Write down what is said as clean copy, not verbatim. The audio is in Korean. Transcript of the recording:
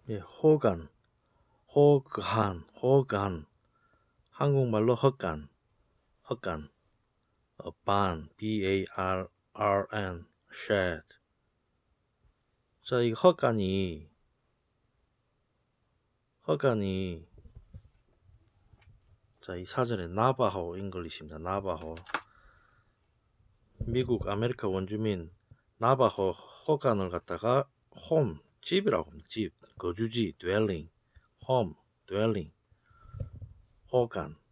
예, 호간, 호간. 한국말로 헛간, 헛간. barn, barn, shed. 자, 이 헛간이 자, 이 사전에 나바호 잉글리시입니다. 나바호. 미국 아메리카 원주민 나바호 헛간을 갖다가 홈, 집이라고 합니다. 집, 거주지, dwelling, 홈, dwelling, 호간.